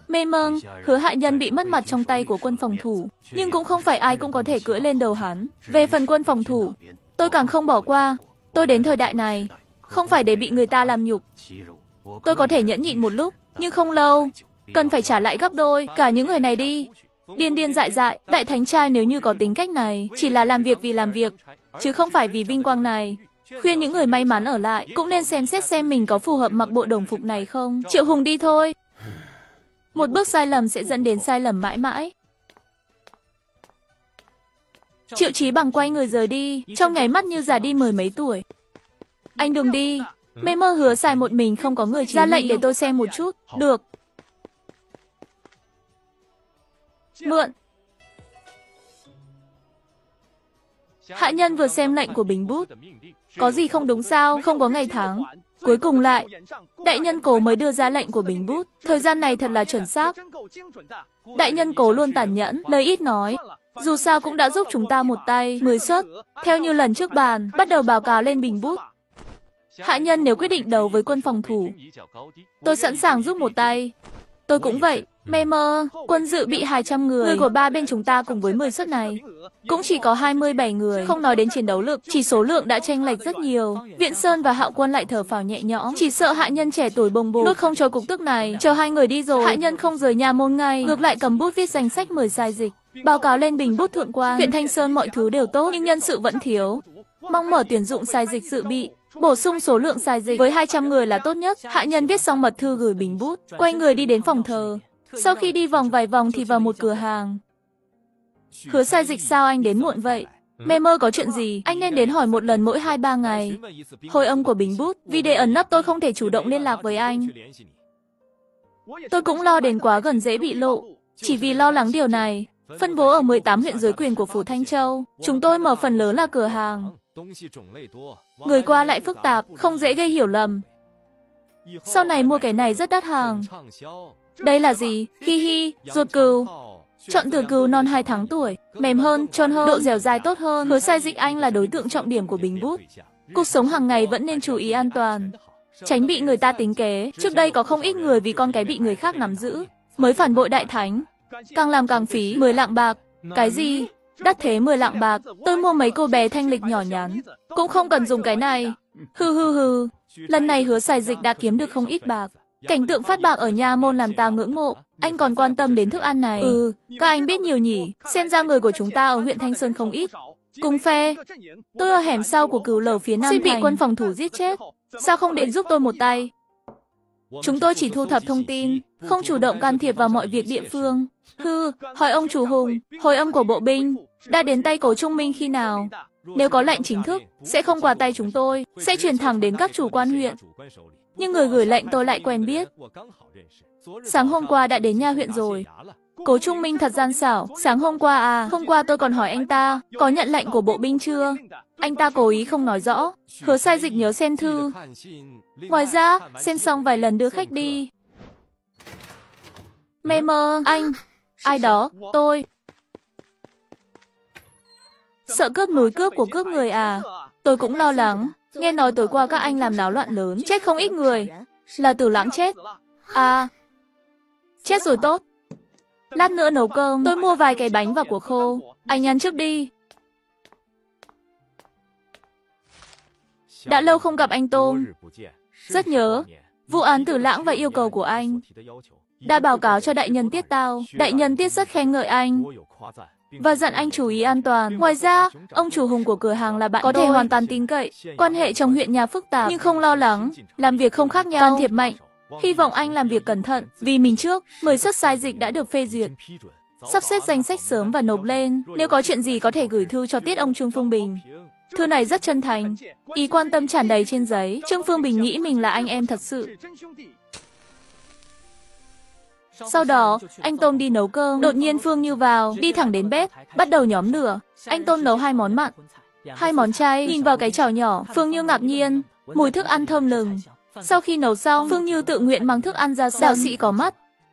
Mê mâng, Hứa Hạ Nhân bị mất mặt trong tay của quân phòng thủ, nhưng cũng không phải ai cũng có thể cưỡi lên đầu hắn. Về phần quân phòng thủ, tôi càng không bỏ qua. Tôi đến thời đại này, không phải để bị người ta làm nhục. Tôi có thể nhẫn nhịn một lúc, nhưng không lâu, cần phải trả lại gấp đôi. Cả những người này đi, điên điên dại dại, đại thánh trai nếu như có tính cách này, chỉ là làm việc vì làm việc, chứ không phải vì vinh quang này. Khuyên những người may mắn ở lại, cũng nên xem xét xem mình có phù hợp mặc bộ đồng phục này không. Triệu Hùng đi thôi. Một bước sai lầm sẽ dẫn đến sai lầm mãi mãi. Triệu Chí Bằng quay người rời đi, trong nháy mắt như già đi mười mấy tuổi. Anh đừng đi. Mê mơ Hứa xài một mình không có người ra lệnh để tôi xem một chút. Được. Mượn. Hạ Nhân vừa xem lệnh của Bình Bút. Có gì không đúng sao, không có ngày tháng. Cuối cùng lại, Đại Nhân Cố mới đưa ra lệnh của Bình Bút. Thời gian này thật là chuẩn xác. Đại Nhân Cố luôn tàn nhẫn, lời ít nói. Dù sao cũng đã giúp chúng ta một tay, 10 suất. Theo như lần trước bàn, bắt đầu báo cáo lên Bình Bút. Hạ Nhân nếu quyết định đấu với quân phòng thủ, tôi sẵn sàng giúp một tay. Tôi cũng vậy. Mê mơ, quân dự bị 200 người. Người của ba bên chúng ta cùng với 10 suất này cũng chỉ có 27 người. Không nói đến chiến đấu lực, chỉ số lượng đã chênh lệch rất nhiều. Viễn Sơn và Hạo Quân lại thở phào nhẹ nhõm. Chỉ sợ Hạ Nhân trẻ tuổi bồng bột, nuốt không cho cục tức này. Chờ hai người đi rồi, Hạ Nhân không rời nhà môn ngay, ngược lại cầm bút viết danh sách mời sai dịch. Báo cáo lên Bình Bút thượng quan. Huyện Thanh Sơn mọi thứ đều tốt, nhưng nhân sự vẫn thiếu. Mong mở tuyển dụng sai dịch dự bị. Bổ sung số lượng sai dịch với 200 người là tốt nhất. Hạ Nhân viết xong mật thư gửi Bình Bút, quay người đi đến phòng thờ. Sau khi đi vòng vài vòng thì vào một cửa hàng. Hứa sai dịch, sao anh đến muộn vậy? Mê mơ có chuyện gì? Anh nên đến hỏi một lần mỗi 2-3 ngày. Hồi âm của Bình Bút, vì để ẩn nấp tôi không thể chủ động liên lạc với anh. Tôi cũng lo đến quá gần dễ bị lộ. Chỉ vì lo lắng điều này, phân bố ở 18 huyện dưới quyền của phủ Thanh Châu, chúng tôi mở phần lớn là cửa hàng. Người qua lại phức tạp, không dễ gây hiểu lầm. Sau này mua cái này rất đắt hàng. Đây là gì? Hi hi, ruột cừu. Chọn từ cừu non 2 tháng tuổi, mềm hơn, trơn hơn, độ dẻo dai tốt hơn. Hứa sai dịch anh là đối tượng trọng điểm của Bình Bút. Cuộc sống hàng ngày vẫn nên chú ý an toàn, tránh bị người ta tính kế. Trước đây có không ít người vì con cái bị người khác nắm giữ, mới phản bội đại thánh. Càng làm càng phí, 10 lạng bạc. Cái gì? Đắt thế 10 lạng bạc, tôi mua mấy cô bé thanh lịch nhỏ nhắn, cũng không cần dùng cái này. Hừ hừ hừ, lần này Hứa sai dịch đã kiếm được không ít bạc. Cảnh tượng phát bạc ở nha môn làm ta ngưỡng mộ. Anh còn quan tâm đến thức ăn này. Các anh biết nhiều nhỉ. Xem ra người của chúng ta ở huyện Thanh Sơn không ít. Cùng phe. Tôi ở hẻm sau của Cửu Lầu phía Nam Thành, bị quân phòng thủ giết chết. Sao không đến giúp tôi một tay? Chúng tôi chỉ thu thập thông tin, không chủ động can thiệp vào mọi việc địa phương. Hỏi ông chủ Hùng, hồi âm của bộ binh đã đến tay Cố Trung Minh khi nào? Nếu có lệnh chính thức, sẽ không qua tay chúng tôi, sẽ truyền thẳng đến các chủ quan huyện. Nhưng người gửi lệnh tôi lại quen biết. Sáng hôm qua đã đến nha huyện rồi. Cố Trung Minh thật gian xảo. Sáng hôm qua à? Hôm qua tôi còn hỏi anh ta có nhận lệnh của bộ binh chưa. Anh ta cố ý không nói rõ. Hứa sai dịch nhớ xem thư. Ngoài ra, xem xong vài lần đưa khách đi. Mê mơ, anh. Ai đó? Tôi. Sợ cướp núi cướp của cướp người à? Tôi cũng lo lắng. Nghe nói tối qua các anh làm náo loạn lớn, chết không ít người. Là Tử Lãng chết. À, chết rồi tốt. Lát nữa nấu cơm, tôi mua vài cái bánh và của khô. Anh ăn trước đi. Đã lâu không gặp anh Tôm. Rất nhớ. Vụ án Tử Lãng và yêu cầu của anh đã báo cáo cho đại nhân Tiết Tao. Đại nhân Tiết rất khen ngợi anh và dặn anh chú ý an toàn. Ngoài ra, ông chủ Hùng của cửa hàng là bạn có thể hoàn toàn tin cậy. Quan hệ trong huyện nhà phức tạp nhưng không lo lắng, làm việc không khác nhau, can thiệp mạnh. Hy vọng anh làm việc cẩn thận, vì mình trước, 10 suất sai dịch đã được phê duyệt. Sắp xếp danh sách sớm và nộp lên, nếu có chuyện gì có thể gửi thư cho Tiết ông Trương Phương Bình. Thư này rất chân thành, ý quan tâm tràn đầy trên giấy. Trương Phương Bình nghĩ mình là anh em thật sự. Sau đó, anh Tôm đi nấu cơm, đột nhiên Phương Như vào, đi thẳng đến bếp, bắt đầu nhóm lửa. Anh Tôm nấu 2 món mặn, 2 món chay, nhìn vào cái chảo nhỏ, Phương Như ngạc nhiên, mùi thức ăn thơm lừng. Sau khi nấu xong, Phương Như tự nguyện mang thức ăn ra sân. Đạo sĩ có mắt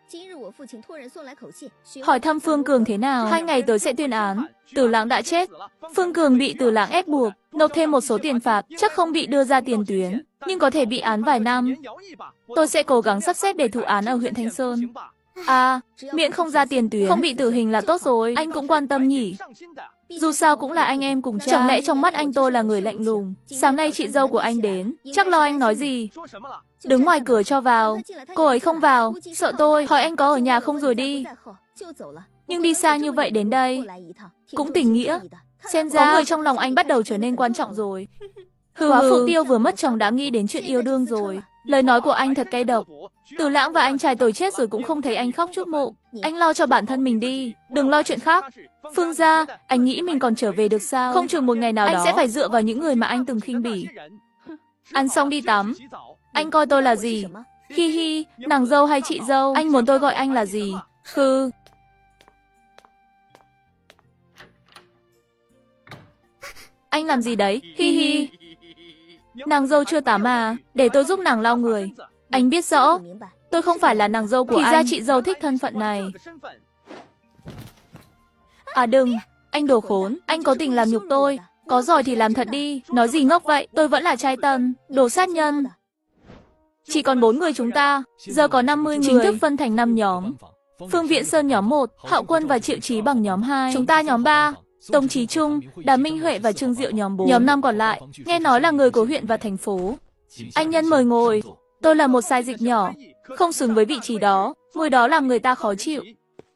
hỏi thăm Phương Cường thế nào. 2 ngày tới sẽ tuyên án. Tử Lãng đã chết. Phương Cường bị Tử Lãng ép buộc nộp thêm một số tiền phạt, chắc không bị đưa ra tiền tuyến, nhưng có thể bị án vài năm. Tôi sẽ cố gắng sắp xếp để thụ án ở huyện Thanh Sơn. À, miễn không ra tiền tuyến, không bị tử hình là tốt rồi. Anh cũng quan tâm nhỉ? Dù sao cũng là anh em cùng cha. Chẳng lẽ trong mắt anh tôi là người lạnh lùng? Sáng nay chị dâu của anh đến, chắc lo anh nói gì? Đứng ngoài cửa cho vào. Cô ấy không vào, sợ tôi, hỏi anh có ở nhà không rồi đi. Nhưng đi xa như vậy đến đây, cũng tình nghĩa. Xem ra, có người trong lòng anh bắt đầu trở nên quan trọng rồi. Quá Phượng Tiêu vừa mất chồng đã nghĩ đến chuyện yêu đương rồi. Lời nói của anh thật cay độc. Từ Lãng và anh trai tôi chết rồi cũng không thấy anh khóc chút mộ. Anh lo cho bản thân mình đi, đừng lo chuyện khác. Phương gia, anh nghĩ mình còn trở về được sao? Không chừng một ngày nào đó, anh sẽ phải dựa vào những người mà anh từng khinh bỉ. Ăn xong đi tắm. Anh coi tôi là gì? Hi hi, nàng dâu hay chị dâu? Anh muốn tôi gọi anh là gì? Hừ. Anh làm gì đấy? Hi hi. Nàng dâu chưa tắm à? Để tôi giúp nàng lau người. Anh biết rõ, tôi không phải là nàng dâu của anh. Thì ra chị dâu thích thân phận này. À đừng, anh đồ khốn, anh có tình làm nhục tôi. Có giỏi thì làm thật đi, nói gì ngốc vậy, tôi vẫn là trai tân, đồ sát nhân. Chỉ còn 4 người chúng ta, giờ có 50 người. Chính thức phân thành 5 nhóm. Phương Viễn Sơn nhóm 1, Hạo Quân và Triệu Chí bằng nhóm 2. Chúng ta nhóm 3. Tống Chí Trung, Đàm Minh Huệ và Trương Diệu nhóm 4. Nhóm 5 còn lại, nghe nói là người của huyện và thành phố. Anh nhân mời ngồi. Tôi là một sai dịch nhỏ, không xứng với vị trí đó, ngồi đó làm người ta khó chịu.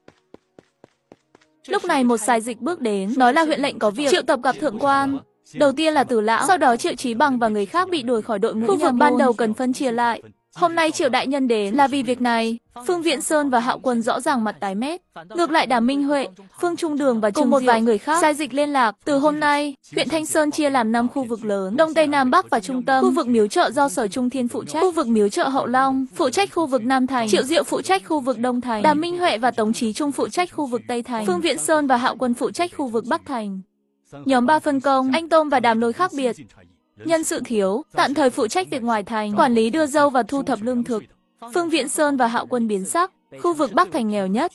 Lúc này một sai dịch bước đến, nói là huyện lệnh có việc, triệu tập gặp thượng quan. Đầu tiên là Từ Lãng, sau đó Triệu Chí Bằng và người khác bị đuổi khỏi đội ngũ. Khu vực ban đầu cần phân chia lại. Hôm nay Triệu đại nhân đến là vì việc này. Phương Viễn Sơn và Hạo Quân rõ ràng mặt tái mét. Ngược lại Đàm Minh Huệ, Phương Trung Đường và cùng một vài người khác sai dịch liên lạc. Từ hôm nay, huyện Thanh Sơn chia làm 5 khu vực lớn: Đông Tây Nam Bắc và Trung Tâm. Khu vực Miếu Chợ do Sở Trung Thiên phụ trách. Khu vực Miếu Chợ Hậu Long phụ trách khu vực Nam Thành. Triệu Diệu phụ trách khu vực Đông Thành. Đàm Minh Huệ và Tống Chí Trung phụ trách khu vực Tây Thành. Phương Viễn Sơn và Hạo Quân phụ trách khu vực Bắc Thành. Nhóm 3 phân công, anh Tôm và Đàm Lôi khác biệt. Nhân sự thiếu, tạm thời phụ trách việc ngoài thành, quản lý đưa dâu và thu thập lương thực. Phương Viễn Sơn và Hạo Quân biến sắc, khu vực Bắc Thành nghèo nhất.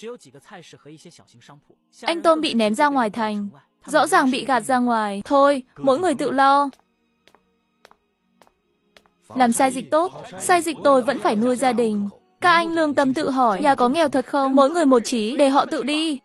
Anh Tôm bị ném ra ngoài thành, rõ ràng bị gạt ra ngoài. Thôi, mỗi người tự lo. Làm sai dịch tốt, sai dịch tôi vẫn phải nuôi gia đình. Các anh lương tâm tự hỏi, nhà có nghèo thật không? Mỗi người một chí, để họ tự đi.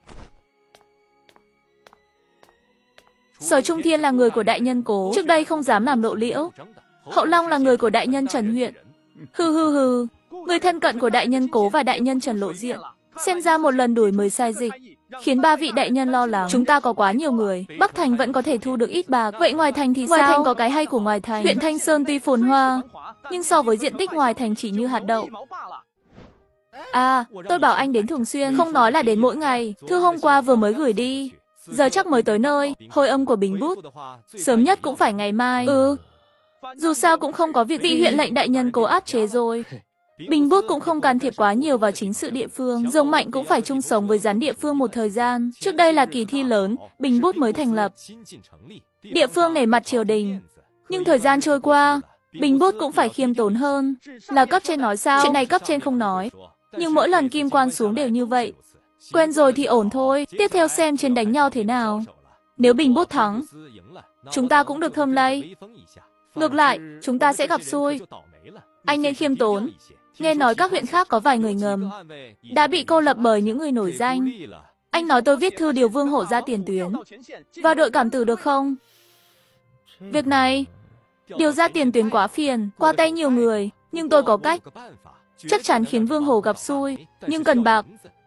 Sở Trung Thiên là người của đại nhân Cố, trước đây không dám làm lộ liễu. Hậu Long là người của đại nhân Trần huyện. Hừ hừ hừ, người thân cận của đại nhân Cố và đại nhân Trần lộ diện. Xem ra một lần đuổi 10 sai dịch, khiến 3 vị đại nhân lo lắng. Chúng ta có quá nhiều người, Bắc Thành vẫn có thể thu được ít bạc. Vậy ngoài thành thì sao? Ngoài thành có cái hay của ngoài thành. Huyện Thanh Sơn tuy phồn hoa, nhưng so với diện tích ngoài thành chỉ như hạt đậu. À, tôi bảo anh đến thường xuyên, không nói là đến mỗi ngày. Thư hôm qua vừa mới gửi đi, giờ chắc mới tới nơi. Hồi âm của Bình Bút, sớm nhất cũng phải ngày mai. Dù sao cũng không có việc vị huyện lệnh đại nhân Cố áp chế rồi. Bình Bút cũng không can thiệp quá nhiều vào chính sự địa phương. Rồng Mạnh cũng phải chung sống với gián địa phương một thời gian. Trước đây là kỳ thi lớn, Bình Bút mới thành lập. Địa phương nể mặt triều đình. Nhưng thời gian trôi qua, Bình Bút cũng phải khiêm tốn hơn. Là cấp trên nói sao? Chuyện này cấp trên không nói. Nhưng mỗi lần kim quan xuống đều như vậy. Quen rồi thì ổn thôi, tiếp theo xem trên đánh nhau thế nào. Nếu Bình Bút thắng, chúng ta cũng được thơm lây. Ngược lại, chúng ta sẽ gặp xui. Anh nên khiêm tốn. Nghe nói các huyện khác có vài người ngầm đã bị cô lập bởi những người nổi danh. Anh nói tôi viết thư điều Vương Hổ ra tiền tuyến, vào đội cảm tử được không? Việc này, điều ra tiền tuyến quá phiền, qua tay nhiều người, nhưng tôi có cách. Chắc chắn khiến Vương Hổ gặp xui, nhưng cần bạc.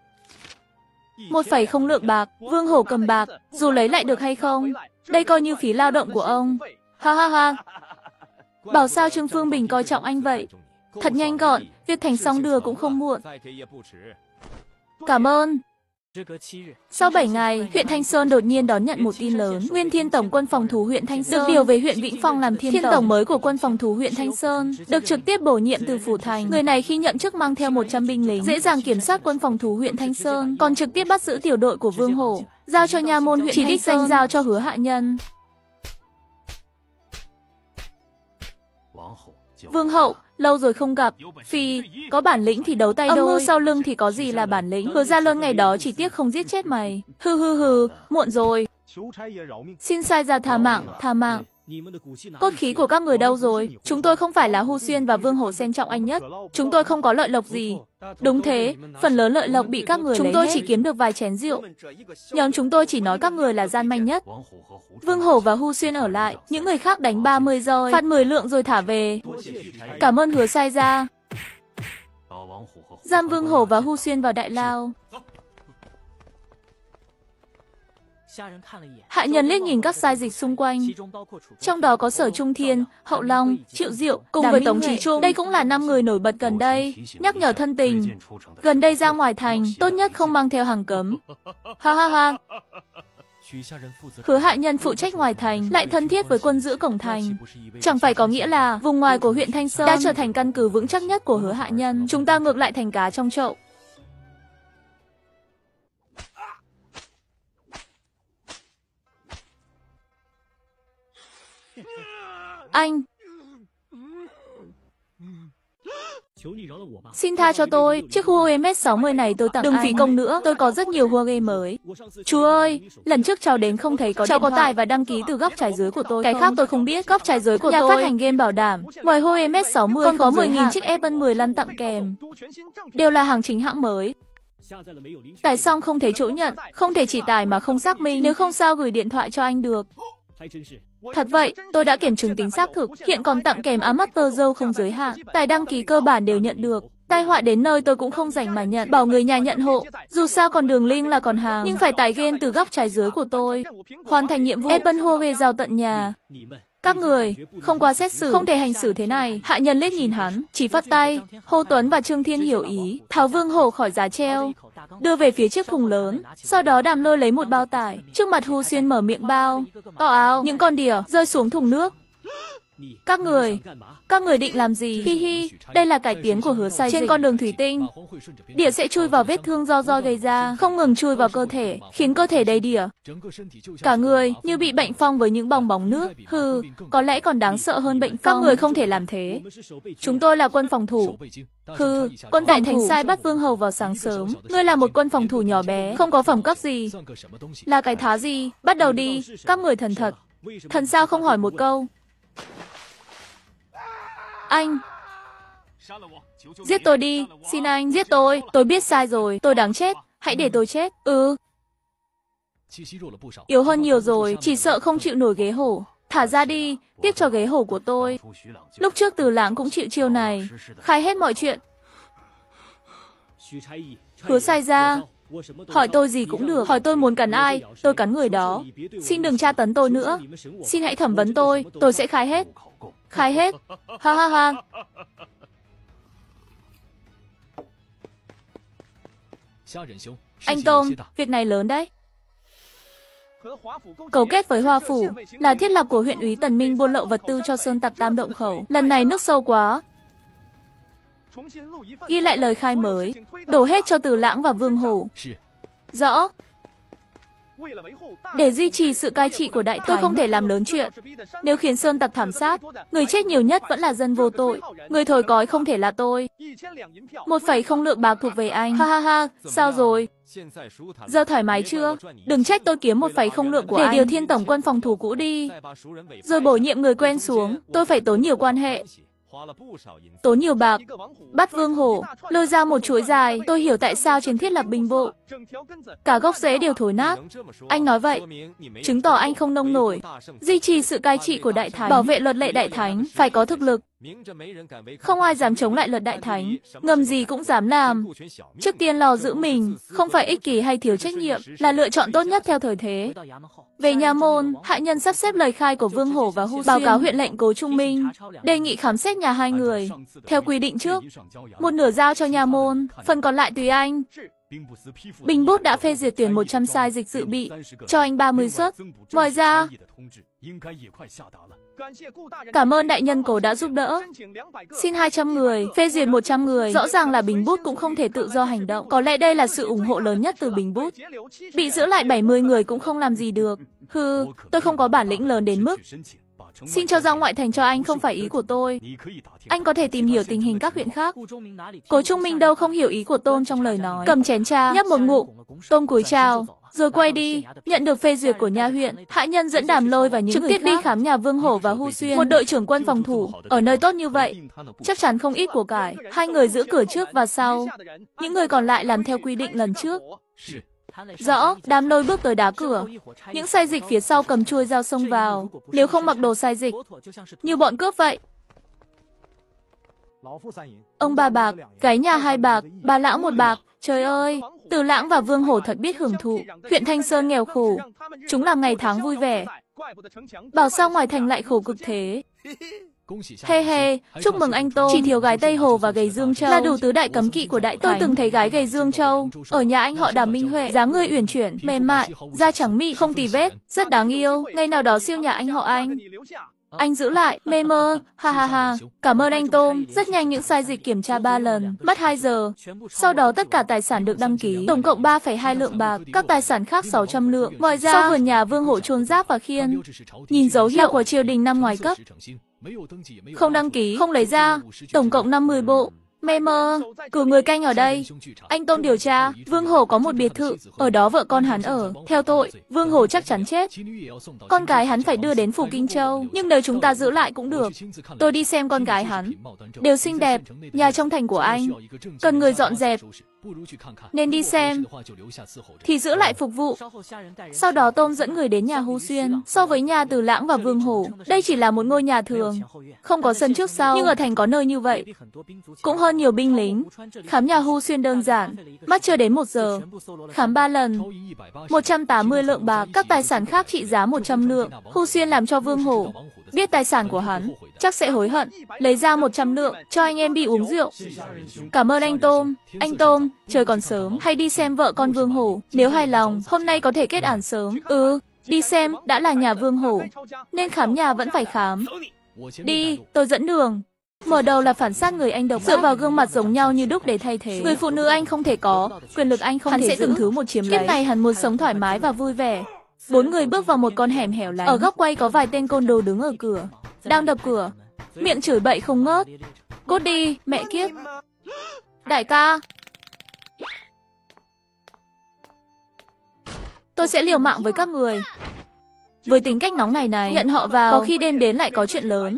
1,0 lượng bạc, Vương Hổ cầm bạc, dù lấy lại được hay không, đây coi như phí lao động của ông. Ha ha ha. Bảo sao Trương Phương Bình coi trọng anh vậy? Thật nhanh gọn, việc thành xong đưa cũng không muộn. Cảm ơn. Sau 7 ngày, huyện Thanh Sơn đột nhiên đón nhận một tin lớn. Nguyên Thiên Tổng quân phòng thủ huyện Thanh Sơn được điều về huyện Vĩnh Phong làm Thiên Tổng mới của quân phòng thủ huyện Thanh Sơn, được trực tiếp bổ nhiệm từ phủ thành. Người này khi nhậm chức mang theo 100 binh lính, dễ dàng kiểm soát quân phòng thủ huyện Thanh Sơn, còn trực tiếp bắt giữ tiểu đội của Vương Hổ, giao cho nha môn huyện Thanh Sơn, chỉ đích danh giao cho Hứa Hạ Nhân. Vương Hậu, lâu rồi không gặp. Phi, có bản lĩnh thì đấu tay đôi. Âm mưu sau lưng thì có gì là bản lĩnh. Hứa Gia Lôn ngày đó chỉ tiếc không giết chết mày. Hừ hừ hừ, muộn rồi. Xin sai ra tha mạng, tha mạng. Cốt khí của các người đâu rồi? Chúng tôi không phải là Hu Xuyên và Vương Hổ xem trọng anh nhất. Chúng tôi không có lợi lộc gì. Đúng thế, phần lớn lợi lộc bị các người lấy hết. Chúng tôi chỉ kiếm được vài chén rượu. Nhóm chúng tôi chỉ nói các người là gian manh nhất. Vương Hổ và Hu Xuyên ở lại, những người khác đánh 30 roi, phạt 10 lượng rồi thả về. Cảm ơn Hứa Sai Gia. Giam Vương Hổ và Hu Xuyên vào đại lao. Hạ nhân liếc nhìn các sai dịch xung quanh. Trong đó có Sở Trung Thiên, Hậu Long, Triệu Diệu cùng với Tống Chí Trung. Đây cũng là 5 người nổi bật gần đây. Nhắc nhở thân tình. Gần đây ra ngoài thành, tốt nhất không mang theo hàng cấm. Ha ha ha. Hứa hạ nhân phụ trách ngoài thành, lại thân thiết với quân giữ cổng thành. Chẳng phải có nghĩa là vùng ngoài của huyện Thanh Sơn đã trở thành căn cứ vững chắc nhất của hứa hạ nhân. Chúng ta ngược lại thành cá trong chậu. Anh! Xin tha cho tôi, chiếc Huawei Mate 60 này tôi tặng anh. Đừng phí công nữa, tôi có rất nhiều Huawei mới. Chú ơi, lần trước cháu đến không thấy có cháu có tải và đăng ký từ góc trái dưới của tôi. Cái khác tôi không biết, góc trái dưới của tôi. Nhà phát hành game bảo đảm, ngoài Huawei Mate 60 còn có 10.000 chiếc Apple 10 lăn tặng kèm. Đều là hàng chính hãng mới. Tải xong không thấy chỗ nhận, không thể chỉ tải mà không xác minh, nếu không sao gửi điện thoại cho anh được. Thật vậy, tôi đã kiểm chứng tính xác thực, hiện còn tặng kèm Amateur dâu không giới hạn, tài đăng ký cơ bản đều nhận được. Tai họa đến nơi tôi cũng không rảnh mà nhận, bảo người nhà nhận hộ, dù sao còn đường link là còn hàng, nhưng phải tải game từ góc trái dưới của tôi. Hoàn thành nhiệm vụ, Apple Huawei giao tận nhà. Các người, không qua xét xử, không thể hành xử thế này. Hạ nhân liếc nhìn hắn, chỉ phất tay. Hồ Tuấn và Trương Thiên hiểu ý, tháo Vương Hổ khỏi giá treo, đưa về phía chiếc thùng lớn. Sau đó Đàm Lôi lấy một bao tải, trước mặt Hu Xuyên mở miệng bao. Ào, những con đỉa rơi xuống thùng nước. Các người định làm gì? Hi hi, đây là cải tiến của hứa sai dịch. Trên con đường thủy tinh, đỉa sẽ chui vào vết thương do roi gây ra, không ngừng chui vào cơ thể, khiến cơ thể đầy đỉa. Cả người như bị bệnh phong với những bong bóng nước. Hừ, có lẽ còn đáng sợ hơn bệnh phong. Các người không thể làm thế. Chúng tôi là quân phòng thủ. Hừ, quân đại thành sai bắt Vương Hầu vào sáng sớm. Ngươi là một quân phòng thủ nhỏ bé, không có phẩm cấp gì. Là cái thá gì? Bắt đầu đi, các người thần thật. Thần sao không hỏi một câu? Anh! Giết tôi đi, xin anh, giết tôi biết sai rồi, tôi đáng chết, hãy để tôi chết. Yếu hơn nhiều rồi, chỉ sợ không chịu nổi ghế hổ. Thả ra đi, tiếp cho ghế hổ của tôi. Lúc trước Từ Lãng cũng chịu chiêu này, khai hết mọi chuyện. Hứa Sai Gia, hỏi tôi gì cũng được, hỏi tôi muốn cắn ai, tôi cắn người đó. Xin đừng tra tấn tôi nữa, xin hãy thẩm vấn tôi sẽ khai hết. Khai hết. Ha ha ha. Anh Tông, việc này lớn đấy. Cấu kết với Hoa Phủ là thiết lập của huyện úy Tần Minh buôn lậu vật tư cho sơn tặc Tam Động Khẩu. Lần này nước sâu quá. Ghi lại lời khai mới, đổ hết cho Từ Lãng và Vương Hổ. Rõ. Để duy trì sự cai trị của Đại Thánh, tôi không thể làm lớn chuyện. Nếu khiến sơn tặc thảm sát, người chết nhiều nhất vẫn là dân vô tội. Người thổi còi không thể là tôi. 1,0 lượng bạc thuộc về anh. Ha ha ha, sao rồi? Giờ thoải mái chưa? Đừng trách tôi kiếm 1,0 lượng của anh. Để điều Thiên tổng quân phòng thủ cũ đi, rồi bổ nhiệm người quen xuống. Tôi phải tốn nhiều quan hệ, tốn nhiều bạc. Bắt Vương Hổ, lôi ra một chuỗi dài. Tôi hiểu tại sao trên thiết lập binh bộ cả gốc rễ đều thối nát. Anh nói vậy, chứng tỏ anh không nông nổi. Duy trì sự cai trị của Đại Thánh, bảo vệ luật lệ Đại Thánh, phải có thực lực. Không ai dám chống lại luật Đại Thánh, ngầm gì cũng dám làm. Trước tiên lo giữ mình, không phải ích kỷ hay thiếu trách nhiệm, là lựa chọn tốt nhất theo thời thế. Về nha môn, hạ nhân sắp xếp lời khai của Vương Hổ và Hu Xuyên, báo cáo huyện lệnh Cố Trung Minh, đề nghị khám xét nhà hai người. Theo quy định trước, một nửa giao cho nha môn, phần còn lại tùy anh. Bình Bút đã phê duyệt tuyển 100 sai dịch dự bị, cho anh 30 suất. Ngoài ra, cảm ơn đại nhân Cố đã giúp đỡ. Xin 200 người, phê duyệt 100 người. Rõ ràng là Bình Bút cũng không thể tự do hành động. Có lẽ đây là sự ủng hộ lớn nhất từ Bình Bút. Bị giữ lại 70 người cũng không làm gì được. Hừ, tôi không có bản lĩnh lớn đến mức Xin cho ra ngoại thành cho anh không phải ý của tôi. Anh có thể tìm hiểu tình hình các huyện khác. Cố Trung Minh đâu không hiểu ý của Tôn trong lời nói. Cầm chén trà, nhấp một ngụm. Tôn cúi chào, rồi quay đi. Nhận được phê duyệt của nha huyện, Hạ Nhân dẫn Đàm Lôi và những trực tiếp đi khám nhà Vương Hổ và Hu Xuyên. Một đội trưởng quân phòng thủ ở nơi tốt như vậy, chắc chắn không ít của cải. Hai người giữ cửa trước và sau. Những người còn lại làm theo quy định lần trước. Rõ, Đàm Lôi bước tới đá cửa. Những sai dịch phía sau cầm chuôi dao xông vào. Nếu không mặc đồ sai dịch, như bọn cướp vậy. Ông 3 bạc, cái nhà 2 bạc, bà lão 1 bạc. Trời ơi, Từ Lãng và Vương Hổ thật biết hưởng thụ. Huyện Thanh Sơn nghèo khổ, chúng làm ngày tháng vui vẻ. Bảo sao ngoài thành lại khổ cực thế. He he, chúc mừng anh Tôn. Chỉ thiếu gái Tây Hồ và gầy Dương Châu là đủ tứ đại cấm kỵ của đại thánh. Tôi từng thấy gái gầy Dương Châu ở nhà anh họ Đàm Minh Huệ, dáng người uyển chuyển, mềm mại, da trắng mịn, không tì vết, rất đáng yêu. Ngày nào đó siêu nhà anh họ anh giữ lại, mê mơ, ha ha ha. Cảm ơn anh Tôn. Rất nhanh những sai dịch kiểm tra 3 lần, mất 2 giờ. Sau đó tất cả tài sản được đăng ký, tổng cộng 3,2 lượng bạc, các tài sản khác 600 lượng. Ngoài ra, sau vườn nhà Vương Hổ chôn giáp và khiên, nhìn dấu hiệu của triều đình năm ngoài cấp. Không đăng ký, không lấy ra, tổng cộng 50 bộ. Mê mơ, cử người canh ở đây. Anh Tôn điều tra, Vương Hổ có một biệt thự, ở đó vợ con hắn ở. Theo tội, Vương Hổ chắc chắn chết. Con gái hắn phải đưa đến phủ Kinh Châu, nhưng nếu chúng ta giữ lại cũng được. Tôi đi xem con gái hắn. Đều xinh đẹp, nhà trong thành của anh. Cần người dọn dẹp. Nên đi xem, thì giữ lại phục vụ. Sau đó Tôn dẫn người đến nhà Hu Xuyên. So với nhà Từ Lãng và Vương Hổ, đây chỉ là một ngôi nhà thường, không có sân trước sau. Nhưng ở thành có nơi như vậy, cũng hơn nhiều binh lính. Khám nhà Hu Xuyên đơn giản, mất chưa đến 1 giờ. Khám 3 lần, 180 lượng bạc, các tài sản khác trị giá 100 lượng. Hu Xuyên làm cho Vương Hổ biết tài sản của hắn, chắc sẽ hối hận. Lấy ra 100 lượng, cho anh em đi uống rượu. Cảm ơn anh Tôn. Anh Tôn, trời còn sớm, hay đi xem vợ con Vương Hổ. Nếu hài lòng, hôm nay có thể kết án sớm. Đi xem, đã là nhà Vương Hổ, nên khám nhà vẫn phải khám. Đi, tôi dẫn đường. Mở đầu là phản sát người anh độc, dựa vào gương mặt giống nhau như đúc để thay thế. Người phụ nữ anh không thể có, quyền lực anh không thể giữ. Hắn sẽ từng thứ một chiếm lấy. Kiếp này hắn muốn sống thoải mái và vui vẻ. 4 người bước vào một con hẻm hẻo lánh. Ở góc quay có vài tên côn đồ đứng ở cửa, đang đập cửa, miệng chửi bậy không ngớt. Cút đi, mẹ kiếp. Đại ca, tôi sẽ liều mạng với các người. Với tính cách nóng này, nhận họ vào, có khi đêm đến lại có chuyện lớn.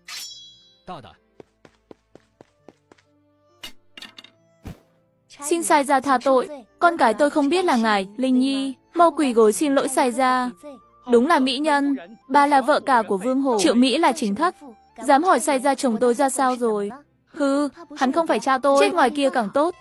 Xin sai ra tha tội, con gái tôi không biết là ngài, Linh Nhi, mau quỳ gối xin lỗi sai ra. Đúng là mỹ nhân, bà là vợ cả của Vương Hổ, Triệu Mỹ là chính thất. Dám hỏi sai ra chồng tôi ra sao rồi? Hừ, hắn không phải cha tôi, chết ngoài kia càng tốt.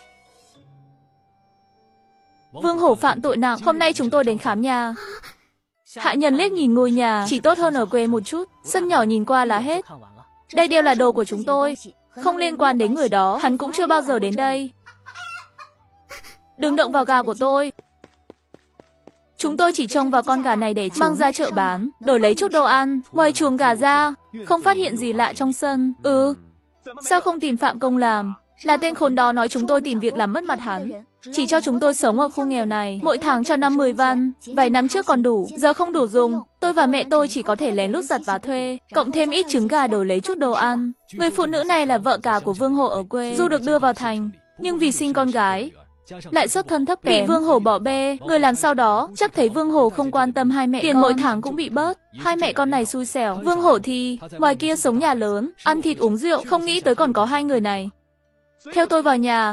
Vương Hổ phạm tội nặng, hôm nay chúng tôi đến khám nhà. Hạ Nhân liếc nhìn ngôi nhà, chỉ tốt hơn ở quê một chút, sân nhỏ nhìn qua là hết. Đây đều là đồ của chúng tôi, không liên quan đến người đó, hắn cũng chưa bao giờ đến đây. Đừng động vào gà của tôi. Chúng tôi chỉ trông vào con gà này để mang ra chợ bán, đổi lấy chút đồ ăn. Ngoài chuồng gà ra, không phát hiện gì lạ trong sân. Sao không tìm Phạm Công làm? Là tên khốn đó nói chúng tôi tìm việc làm mất mặt hắn. Chỉ cho chúng tôi sống ở khu nghèo này, mỗi tháng cho 50 văn. Vài năm trước còn đủ, giờ không đủ dùng. Tôi và mẹ tôi chỉ có thể lén lút giặt vá thuê, cộng thêm ít trứng gà đổi lấy chút đồ ăn. Người phụ nữ này là vợ cả của Vương Hổ ở quê, dù được đưa vào thành, nhưng vì sinh con gái, lại xuất thân thấp kém, bị Vương Hổ bỏ bê. Người làm sau đó chắc thấy Vương Hổ không quan tâm hai mẹ tiền mỗi tháng cũng bị bớt. Hai mẹ con này xui xẻo. Vương Hổ thì ngoài kia sống nhà lớn, ăn thịt uống rượu, không nghĩ tới còn có hai người này. Theo tôi vào nhà.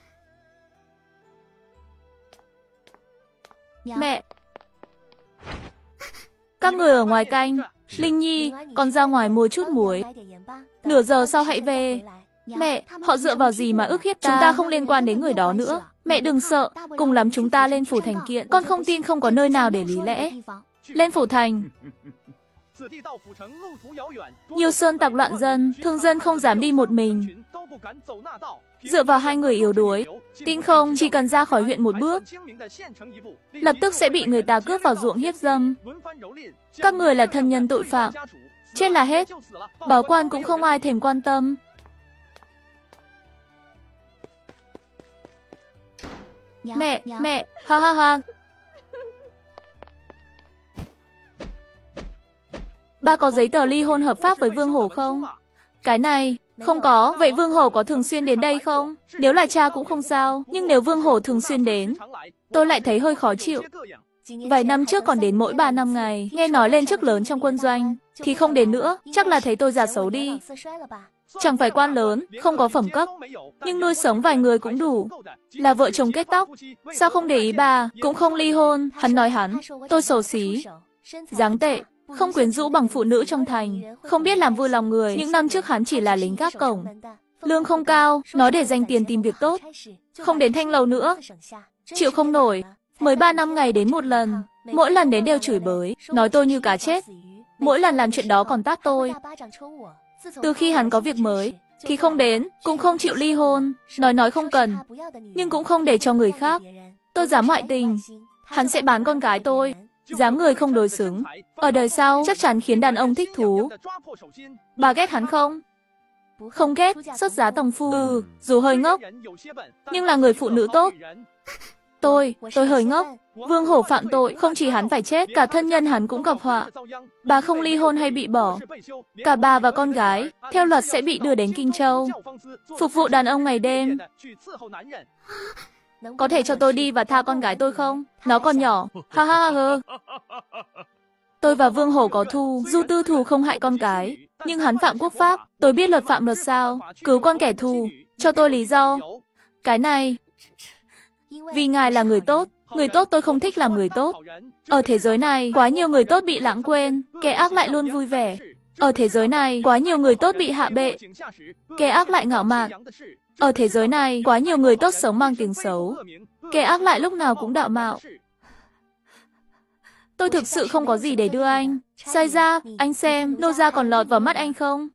Mẹ, các người ở ngoài canh. Linh Nhi, con ra ngoài mua chút muối. Nửa giờ sau hãy về. Mẹ, họ dựa vào gì mà ức hiếp ta? Chúng ta không liên quan đến người đó nữa. Mẹ đừng sợ, cùng lắm chúng ta lên phủ thành kiện. Con không tin không có nơi nào để lý lẽ. Lên phủ thành. Nhiều sơn tặc loạn dân, thương dân không dám đi một mình. Dựa vào hai người yếu đuối, tin không, chỉ cần ra khỏi huyện một bước, lập tức sẽ bị người ta cướp vào ruộng hiếp dâm. Các người là thân nhân tội phạm, chết là hết. Báo quan cũng không ai thèm quan tâm. Mẹ, ha ha ha. Ba có giấy tờ ly hôn hợp pháp với Vương Hổ không? Cái này, không có. Vậy Vương Hổ có thường xuyên đến đây không? Nếu là cha cũng không sao, nhưng nếu Vương Hổ thường xuyên đến, tôi lại thấy hơi khó chịu. Vài năm trước còn đến mỗi 3 năm ngày, nghe nói lên chức lớn trong quân doanh, thì không đến nữa, chắc là thấy tôi già xấu đi. Chẳng phải quan lớn, không có phẩm cấp, nhưng nuôi sống vài người cũng đủ. Là vợ chồng kết tóc, sao không để ý bà, cũng không ly hôn. Hắn nói tôi xấu xí, dáng tệ, không quyến rũ bằng phụ nữ trong thành, không biết làm vui lòng người. Những năm trước hắn chỉ là lính gác cổng, lương không cao, nói để dành tiền tìm việc tốt, không đến thanh lầu nữa. Chịu không nổi, mới 3 năm ngày đến một lần, mỗi lần đến đều chửi bới, nói tôi như cá chết. Mỗi lần làm chuyện đó còn tát tôi. Từ khi hắn có việc mới, thì không đến, cũng không chịu ly hôn, nói không cần, nhưng cũng không để cho người khác. Tôi dám ngoại tình, hắn sẽ bán con gái tôi. Dáng người không đối xứng, ở đời sau chắc chắn khiến đàn ông thích thú. Bà ghét hắn không? Không ghét, xuất giá tòng phu. Dù hơi ngốc, nhưng là người phụ nữ tốt. Tôi hơi ngốc. Vương Hổ phạm tội, không chỉ hắn phải chết, cả thân nhân hắn cũng gặp họa. Bà không ly hôn hay bị bỏ, cả bà và con gái, theo luật sẽ bị đưa đến Kinh Châu, phục vụ đàn ông ngày đêm. Có thể cho tôi đi và tha con gái tôi không? Nó còn nhỏ. Ha ha ha. Tôi và Vương Hổ có thù, dù tư thù không hại con cái, nhưng hắn phạm quốc pháp, tôi biết luật phạm luật sao, cứu con kẻ thù, cho tôi lý do. Cái này, vì ngài là người tốt tôi không thích làm người tốt. Ở thế giới này, quá nhiều người tốt bị lãng quên, kẻ ác lại luôn vui vẻ. Ở thế giới này, quá nhiều người tốt bị hạ bệ, kẻ ác lại ngạo mạn. Ở thế giới này, quá nhiều người tốt sống mang tiếng xấu, kẻ ác lại lúc nào cũng đạo mạo. Tôi thực sự không có gì để đưa anh. Sai ra, anh xem, nô gia còn lọt vào mắt anh không?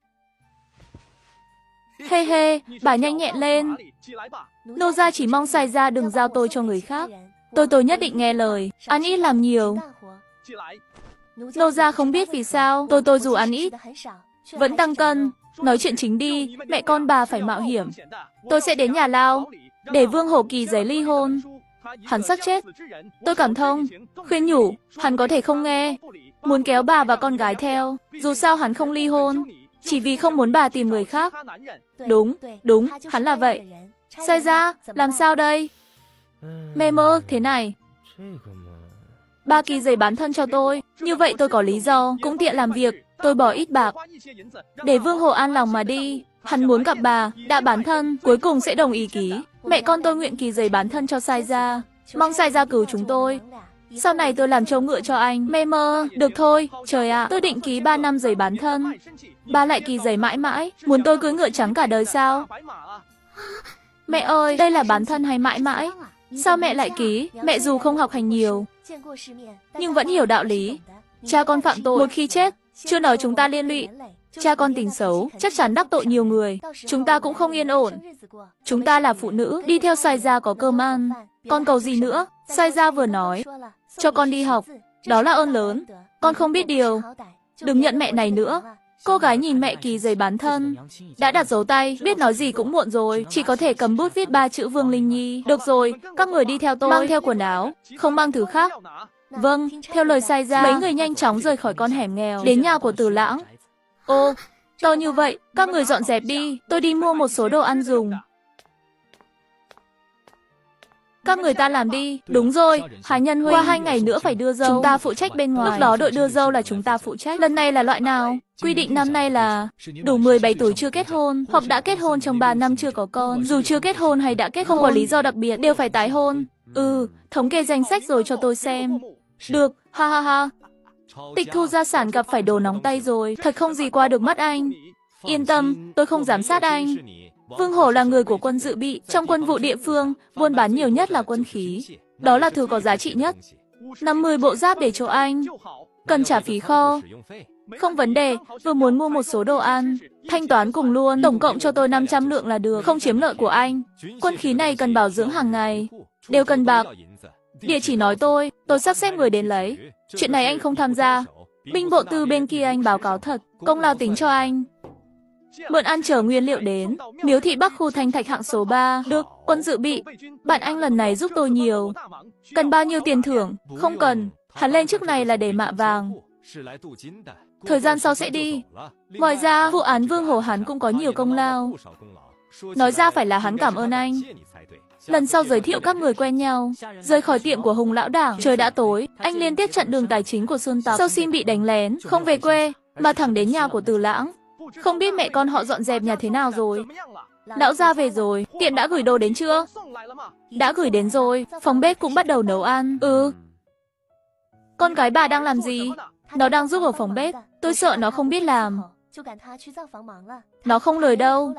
Hê hê, bà nhanh nhẹn lên. Nô gia chỉ mong Sai ra đừng giao tôi cho người khác. Tôi nhất định nghe lời, ăn ít làm nhiều. Nô gia không biết vì sao, tôi dù ăn ít, vẫn tăng cân. Nói chuyện chính đi, mẹ con bà phải mạo hiểm. Tôi sẽ đến nhà lao, để Vương Hổ kỳ giấy ly hôn. Hắn sắp chết. Tôi cảm thông, khuyên nhủ, hắn có thể không nghe. Muốn kéo bà và con gái theo, dù sao hắn không ly hôn, chỉ vì không muốn bà tìm người khác. Đúng, hắn là vậy. Sai ra, làm sao đây? Mê mơ, thế này. 3 kỳ giấy bán thân cho tôi, như vậy tôi có lý do, cũng tiện làm việc. Tôi bỏ ít bạc, để Vương Hổ an lòng mà đi. Hắn muốn gặp bà, đã bán thân, cuối cùng sẽ đồng ý ký. Mẹ con tôi nguyện ký giấy bán thân cho Sai ra. Mong Sai ra cứu chúng tôi. Sau này tôi làm trâu ngựa cho anh. Mê mơ, được thôi, trời ạ, tôi định ký 3 năm giấy bán thân. Bà lại ký giấy mãi mãi, muốn tôi cưới ngựa trắng cả đời sao? Mẹ ơi, đây là bán thân hay mãi mãi? Sao mẹ lại ký? Mẹ dù không học hành nhiều, nhưng vẫn hiểu đạo lý. Cha con phạm tội, một khi chết, chưa nói chúng ta liên lụy. Cha con tình xấu, chắc chắn đắc tội nhiều người. Chúng ta cũng không yên ổn. Chúng ta là phụ nữ, đi theo Sai gia có cơm ăn. Con cầu gì nữa? Sai gia vừa nói, cho con đi học. Đó là ơn lớn. Con không biết điều. Đừng nhận mẹ này nữa. Cô gái nhìn mẹ ký giấy bán thân, đã đặt dấu tay, biết nói gì cũng muộn rồi, chỉ có thể cầm bút viết 3 chữ Vương Linh Nhi. Được rồi, các người đi theo tôi, mang theo quần áo, không mang thứ khác. Vâng, theo lời Sai ra, mấy người nhanh chóng rời khỏi con hẻm nghèo, đến nhà của Từ Lãng. Ô, to như vậy, các người dọn dẹp đi, tôi đi mua một số đồ ăn dùng. Các người ta làm đi. Đúng rồi, Hà Nhân Huynh, qua 2 ngày nữa phải đưa dâu. Chúng ta phụ trách bên ngoài. Lúc đó đội đưa dâu là chúng ta phụ trách. Lần này là loại nào? Quy định năm nay là đủ 17 tuổi chưa kết hôn, hoặc đã kết hôn trong 3 năm chưa có con. Dù chưa kết hôn hay đã kết hôn, không có lý do đặc biệt, đều phải tái hôn. Thống kê danh sách rồi cho tôi xem. Được, ha ha ha. Tịch thu gia sản gặp phải đồ nóng tay rồi, thật không gì qua được mắt anh. Yên tâm, tôi không giám sát anh. Vương Hổ là người của quân dự bị, trong quân vụ địa phương, buôn bán nhiều nhất là quân khí. Đó là thứ có giá trị nhất. 50 bộ giáp để cho anh. Cần trả phí kho. Không vấn đề, vừa muốn mua một số đồ ăn. Thanh toán cùng luôn, tổng cộng cho tôi 500 lượng là được, không chiếm lợi của anh. Quân khí này cần bảo dưỡng hàng ngày, đều cần bạc. Địa chỉ nói tôi sắp xếp người đến lấy. Chuyện này anh không tham gia. Binh bộ tư bên kia anh báo cáo thật, công lao tính cho anh. Mượn ăn chở nguyên liệu đến, Miếu thị Bắc khu Thanh Thạch hạng số 3. Được, quân dự bị. Bạn anh lần này giúp tôi nhiều. Cần bao nhiêu tiền thưởng? Không cần. Hắn lên chức này là để mạ vàng. thời gian sau sẽ đi. Ngoài ra, vụ án Vương Hổ hắn cũng có nhiều công lao. Nói ra phải là hắn cảm ơn anh. Lần sau giới thiệu các người quen nhau, rời khỏi tiệm của Hùng lão đảng, trời đã tối, anh liên tiếp chặn đường tài chính của Xuân Tặc. Sau xin bị đánh lén, không về quê, mà thẳng đến nhà của Từ Lãng. Không biết mẹ con họ dọn dẹp nhà thế nào rồi. Lão gia về rồi, tiệm đã gửi đồ đến chưa? Đã gửi đến rồi, phòng bếp cũng bắt đầu nấu ăn. Con gái bà đang làm gì? Nó đang giúp ở phòng bếp, tôi sợ nó không biết làm. Nó không lười đâu.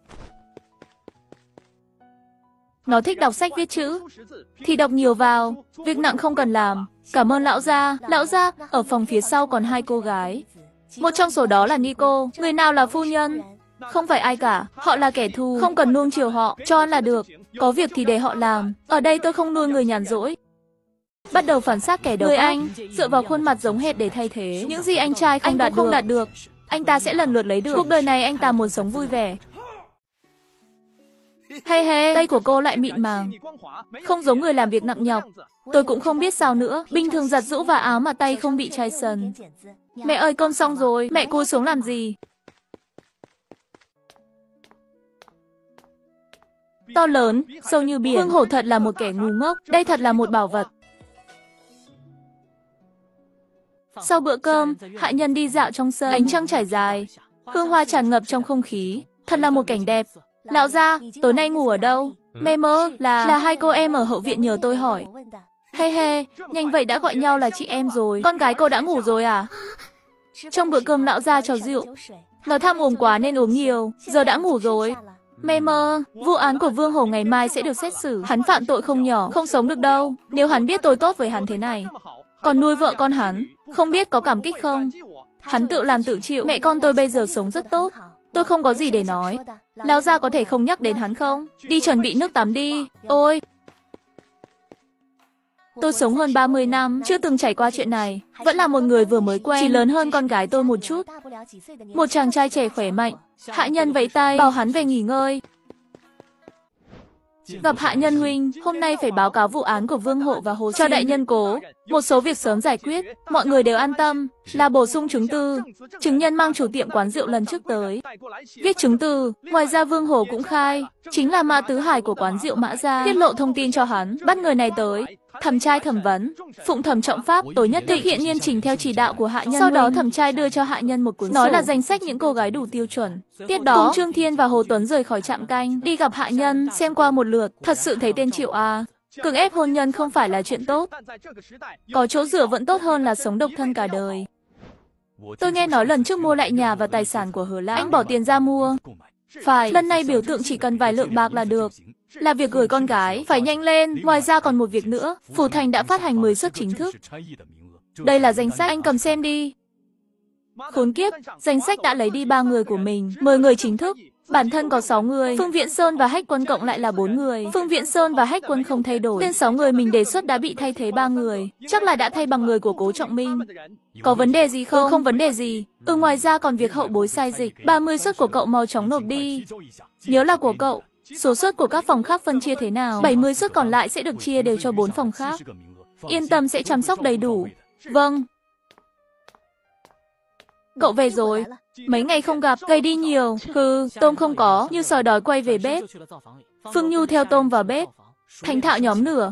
Nó thích đọc sách viết chữ, thì đọc nhiều vào, việc nặng không cần làm. Cảm ơn lão gia. Lão gia, ở phòng phía sau còn 2 cô gái. Một trong số đó là Nico, người nào là phu nhân? Không phải ai cả, họ là kẻ thù, không cần nuông chiều họ, cho ăn là được. Có việc thì để họ làm, ở đây tôi không nuôi người nhàn rỗi. Bắt đầu phản xác kẻ đầu óc. Anh, dựa vào khuôn mặt giống hệt để thay thế. Những gì anh trai không đạt được, anh ta sẽ lần lượt lấy được. Cuộc đời này anh ta muốn sống vui vẻ. Hay, tay của cô lại mịn màng, không giống người làm việc nặng nhọc. Tôi cũng không biết sao nữa, bình thường giặt giũ và áo mà tay không bị chai sần. Mẹ ơi, cơm xong rồi, mẹ cúi xuống làm gì? To lớn, sâu như biển. Vương Hổ thật là một kẻ ngu ngốc, đây thật là một bảo vật. Sau bữa cơm, Hạ Nhân đi dạo trong sân, ánh trăng trải dài, hương hoa tràn ngập trong không khí, thật là một cảnh đẹp. Lão gia, tối nay ngủ ở đâu? Mê mơ, là 2 cô em ở hậu viện nhờ tôi hỏi. Hay, nhanh vậy đã gọi nhau là chị em rồi. Con gái cô đã ngủ rồi à? Trong bữa cơm lão gia cho rượu. Nó tham uống quá nên uống nhiều, giờ đã ngủ rồi. Mê mơ, vụ án của Vương Hổ ngày mai sẽ được xét xử. Hắn phạm tội không nhỏ, không sống được đâu. Nếu hắn biết tôi tốt với hắn thế này, còn nuôi vợ con hắn, không biết có cảm kích không? Hắn tự làm tự chịu, mẹ con tôi bây giờ sống rất tốt. Tôi không có gì để nói. Lão gia có thể không nhắc đến hắn không? Đi chuẩn bị nước tắm đi. Ôi! Tôi sống hơn 30 năm, chưa từng trải qua chuyện này. Vẫn là một người vừa mới quen, chỉ lớn hơn con gái tôi một chút. Một chàng trai trẻ khỏe mạnh. Hạ Nhân vẫy tay, bảo hắn về nghỉ ngơi. Gặp Hạ Nhân huynh, hôm nay phải báo cáo vụ án của Vương Hổ và Hồ cho đại nhân cố. Một số việc sớm giải quyết, mọi người đều an tâm. Là bổ sung chứng từ, chứng nhân mang chủ tiệm quán rượu lần trước tới. Viết chứng từ, ngoài ra Vương Hổ cũng khai, chính là Mã Tứ Hải của quán rượu Mã Gia. Tiết lộ thông tin cho hắn, bắt người này tới. Thẩm trai thẩm vấn, phụng thẩm trọng pháp, tối nhất thực hiện nghiêm chỉnh theo chỉ đạo của Hạ Nhân. Sau đó thẩm trai đưa cho Hạ Nhân một cuốn sổ, nói là danh sách những cô gái đủ tiêu chuẩn. Tiếp đó, cùng Trương Thiên và Hồ Tuấn rời khỏi trạm canh, đi gặp Hạ Nhân, xem qua một lượt, thật sự thấy tên Triệu à. Cưỡng ép hôn nhân không phải là chuyện tốt. Có chỗ dựa vẫn tốt hơn là sống độc thân cả đời. Tôi nghe nói lần trước mua lại nhà và tài sản của Hứa Lãng, anh bỏ tiền ra mua. Phải, lần này biểu tượng chỉ cần vài lượng bạc là được. Là việc gửi con gái, phải nhanh lên. Ngoài ra còn một việc nữa, Phủ Thành đã phát hành 10 suất chính thức. Đây là danh sách, anh cầm xem đi. Khốn kiếp, danh sách đã lấy đi 3 người của mình, 10 người chính thức. Bản thân có 6 người, Phương Viễn Sơn và Hách Quân cộng lại là 4 người. Phương Viễn Sơn và Hách Quân không thay đổi. Tên 6 người mình đề xuất đã bị thay thế 3 người. Chắc là đã thay bằng người của Cố Trọng Minh. Có vấn đề gì không? Không vấn đề gì. Ngoài ra còn việc hậu bối sai dịch. 30 suất của cậu mau chóng nộp đi. Nhớ là của cậu. Số suất của các phòng khác phân chia thế nào? 70 suất còn lại sẽ được chia đều cho 4 phòng khác. Yên tâm sẽ chăm sóc đầy đủ. Vâng. Cậu về rồi. Mấy ngày không gặp, gầy đi nhiều. Tôm không có, như sói đói quay về bếp. Phương Nhu theo Tôm vào bếp. Thành Thạo nhóm lửa.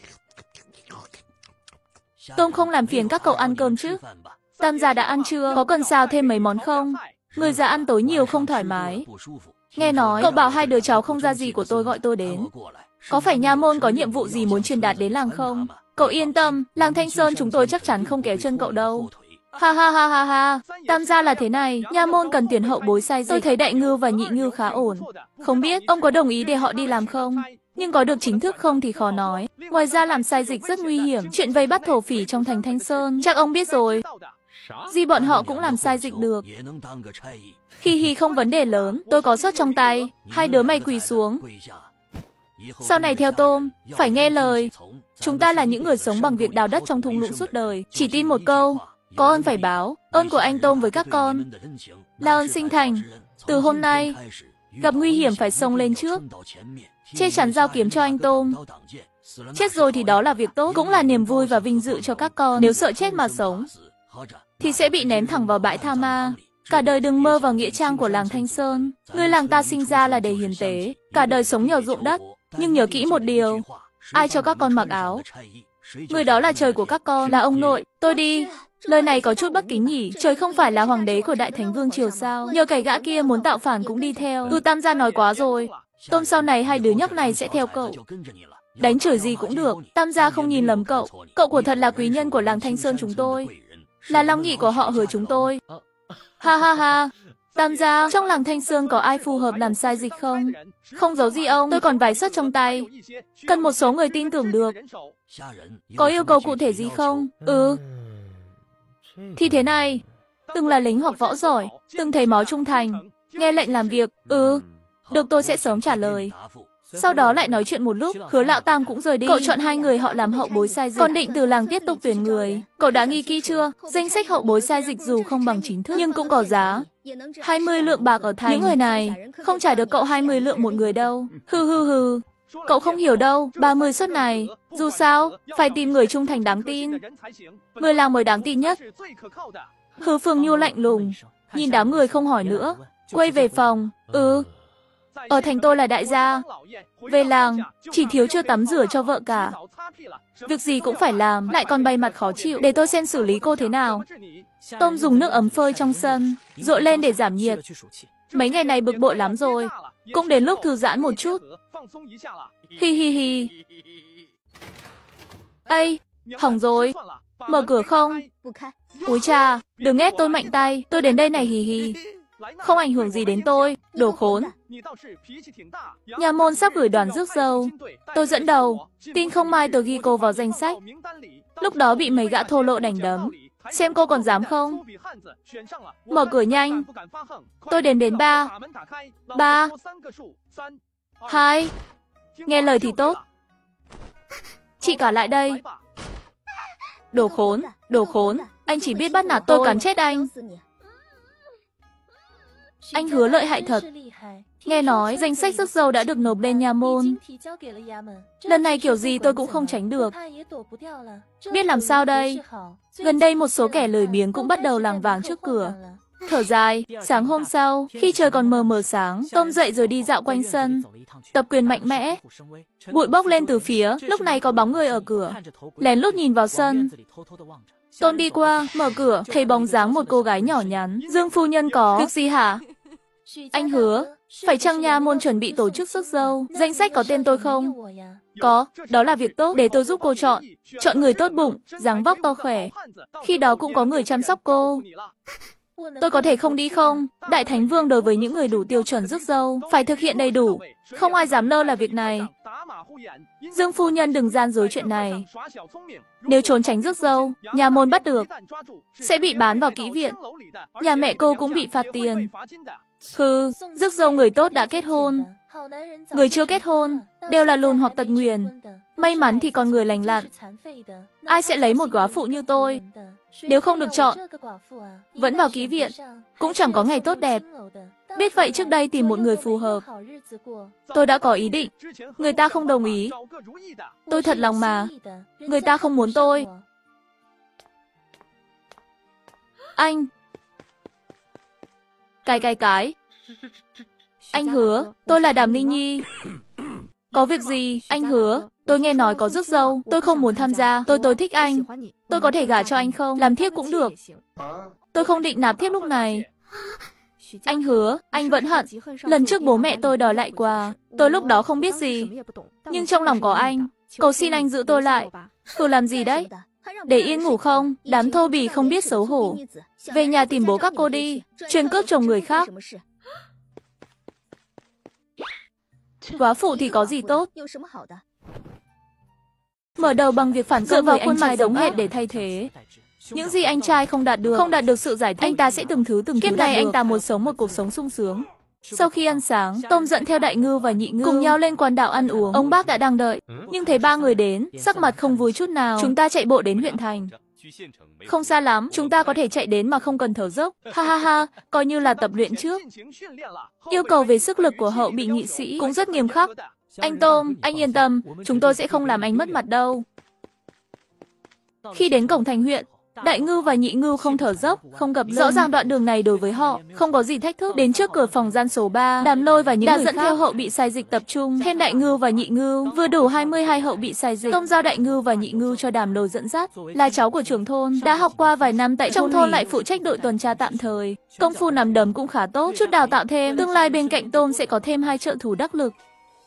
Tôm không làm phiền các cậu ăn cơm chứ? Tam gia đã ăn chưa? Có cần xào thêm mấy món không? Người già ăn tối nhiều không thoải mái. Nghe nói, cậu bảo 2 đứa cháu không ra gì của tôi gọi tôi đến. Có phải nha môn có nhiệm vụ gì muốn truyền đạt đến làng không? Cậu yên tâm, làng Thanh Sơn chúng tôi chắc chắn không kéo chân cậu đâu. Ha. Tam gia là thế này, nha môn cần tuyển hậu bối sai dịch. Tôi thấy Đại Ngưu và Nhị Ngưu khá ổn. Không biết ông có đồng ý để họ đi làm không? Nhưng có được chính thức không thì khó nói. Ngoài ra làm sai dịch rất nguy hiểm. Chuyện vây bắt thổ phỉ trong thành Thanh Sơn, chắc ông biết rồi. Gì bọn họ cũng làm sai dịch được. Hi không vấn đề lớn, tôi có suất trong tay. 2 đứa mày quỳ xuống. Sau này theo Tôm, phải nghe lời. Chúng ta là những người sống bằng việc đào đất trong thung lũng suốt đời. Chỉ tin một câu, có ơn phải báo. Ơn của anh Tôm với các con là ơn sinh thành. Từ hôm nay, gặp nguy hiểm phải xông lên trước, che chắn giao kiếm cho anh Tôm. Chết rồi thì đó là việc tốt, cũng là niềm vui và vinh dự cho các con. Nếu sợ chết mà sống, thì sẽ bị ném thẳng vào bãi tha ma. Cả đời đừng mơ vào nghĩa trang của làng Thanh Sơn. Người làng ta sinh ra là để hiến tế, cả đời sống nhờ ruộng đất. Nhưng nhớ kỹ một điều, ai cho các con mặc áo, người đó là trời của các con, là ông nội. Tôi đi. Lời này có chút bất kính nhỉ, trời không phải là hoàng đế của Đại Thánh Vương Triều sao? Nhờ cái gã kia muốn tạo phản cũng đi theo. Tam gia nói quá rồi. Tôm sau này hai đứa nhóc này sẽ theo cậu. Đánh chửi gì cũng được, Tam gia không nhìn lầm cậu. Cậu của thật là quý nhân của làng Thanh Sơn chúng tôi, là long nhị của họ Hứa chúng tôi. Ha ha ha. Tam gia, trong làng Thanh Sơn có ai phù hợp làm sai dịch không? Không giấu gì ông, tôi còn vài suất trong tay. Cần một số người tin tưởng được. Có yêu cầu cụ thể gì không? Thì thế này, từng là lính hoặc võ giỏi, từng thấy máu trung thành, nghe lệnh làm việc. Được, tôi sẽ sớm trả lời. Sau đó lại nói chuyện một lúc, Hứa lão tam cũng rời đi. Cậu chọn hai người họ làm hậu bối sai dịch. Còn định từ làng tiếp tục tuyển người. Cậu đã nghi kỹ chưa? Danh sách hậu bối sai dịch dù không bằng chính thức, nhưng cũng có giá. 20 lượng bạc ở thành. Những người này không trả được cậu 20 lượng một người đâu. Hừ. Cậu không hiểu đâu, 30 suất này. Dù sao, phải tìm người trung thành đáng tin. Người làng mới đáng tin nhất. Hứa Phương Nhu lạnh lùng, nhìn đám người không hỏi nữa, quay về phòng. Ở thành tôi là đại gia, về làng chỉ thiếu chưa tắm rửa cho vợ cả. Việc gì cũng phải làm, lại còn bày mặt khó chịu. Để tôi xem xử lý cô thế nào. Tôm dùng nước ấm phơi trong sân, dội lên để giảm nhiệt. Mấy ngày này bực bội lắm rồi, cũng đến lúc thư giãn một chút. Hi. Ây, hỏng rồi. Mở cửa không? Úi cha, đừng ép tôi mạnh tay, tôi đến đây này hì. Không ảnh hưởng gì đến tôi, đồ khốn. Nhà môn sắp gửi đoàn rước dâu. Tôi dẫn đầu, tin không mai tôi ghi cô vào danh sách. Lúc đó bị mấy gã thô lỗ đánh đấm. Xem cô còn dám không? Mở cửa nhanh. Tôi đến 3, 2. Nghe lời thì tốt. Chị cả lại đây. Đồ khốn. Anh chỉ biết bắt nạt tôi, cắn chết anh. Anh Hứa lợi hại thật. Nghe nói danh sách rước dâu đã được nộp lên nha môn. Lần này kiểu gì tôi cũng không tránh được. Biết làm sao đây? Gần đây một số kẻ lười biếng cũng bắt đầu lảng vảng trước cửa. Thở dài, sáng hôm sau, khi trời còn mờ sáng, Tôm dậy rồi đi dạo quanh sân, tập quyền mạnh mẽ. Bụi bốc lên từ phía, lúc này có bóng người ở cửa, lén lút nhìn vào sân. Tôm đi qua, mở cửa, thấy bóng dáng một cô gái nhỏ nhắn. Dương phu nhân có việc gì hả? Anh Hứa, phải chăng nha môn chuẩn bị tổ chức rước dâu? Danh sách có tên tôi không? Có, đó là việc tốt, để tôi giúp cô chọn. Chọn người tốt bụng, dáng vóc to khỏe. Khi đó cũng có người chăm sóc cô. Tôi có thể không đi không? Đại Thánh Vương đối với những người đủ tiêu chuẩn rước dâu, phải thực hiện đầy đủ. Không ai dám lơ là việc này. Dương phu nhân đừng gian dối chuyện này. Nếu trốn tránh rước dâu, nhà môn bắt được, sẽ bị bán vào kỹ viện. Nhà mẹ cô cũng bị phạt tiền. Rước dâu người tốt đã kết hôn. Người chưa kết hôn, đều là lùn hoặc tật nguyền. May mắn thì còn người lành lặn. Ai sẽ lấy một góa phụ như tôi? Nếu không được chọn, vẫn vào ký viện, cũng chẳng có ngày tốt đẹp. Biết vậy trước đây tìm một người phù hợp. Tôi đã có ý định, người ta không đồng ý. Tôi thật lòng mà, người ta không muốn tôi. Anh. Cái. Anh Hứa, tôi là Đàm Ninh Nhi. Có việc gì, anh Hứa? Tôi nghe nói có rước dâu, tôi không muốn tham gia. Tôi thích anh. Tôi có thể gả cho anh không? Làm thiếp cũng được. Tôi không định nạp thiếp lúc này. Anh Hứa, anh vẫn hận. Lần trước bố mẹ tôi đòi lại quà, tôi lúc đó không biết gì. Nhưng trong lòng có anh. Cầu xin anh giữ tôi lại. Làm gì đấy? Để yên ngủ không? Đám thô bỉ không biết xấu hổ. Về nhà tìm bố các cô đi. Chuyên cướp chồng người khác. Góa phụ thì có gì tốt? Mở đầu bằng việc phản dựa vào khuôn mặt giống hệt để thay thế. Những gì anh trai không đạt được sự giải thích, anh ta sẽ từng thứ kiếp này anh ta muốn sống một cuộc sống sung sướng. Sau khi ăn sáng, Tôm dẫn theo Đại Ngưu và Nhị Ngưu cùng nhau lên quán đảo ăn uống. Ông bác đã đang đợi, nhưng thấy ba người đến, sắc mặt không vui chút nào. Chúng ta chạy bộ đến huyện thành. Không xa lắm, chúng ta có thể chạy đến mà không cần thở dốc. Ha, coi như là tập luyện trước. Yêu cầu về sức lực của hậu bị nghị sĩ cũng rất nghiêm khắc. Anh Tôm, anh yên tâm, chúng tôi sẽ không làm anh mất mặt đâu. Khi đến cổng thành huyện, Đại ngưu và nhị ngưu không thở dốc, không gập lưng. Rõ ràng đoạn đường này đối với họ không có gì thách thức. Đến trước cửa phòng gian số 3, Đàm Lôi và những người dẫn theo hậu bị sai dịch tập trung. Thêm đại ngưu và nhị ngưu, vừa đủ 22 hậu bị sai dịch. Tông giao đại ngưu và nhị ngưu cho Đàm Lôi dẫn dắt. Là cháu của trưởng thôn, đã học qua vài năm tại trong thôn, lại phụ trách đội tuần tra tạm thời. Công phu nắm đấm cũng khá tốt, chút đào tạo thêm, tương lai bên cạnh Tôm sẽ có thêm 2 trợ thủ đắc lực.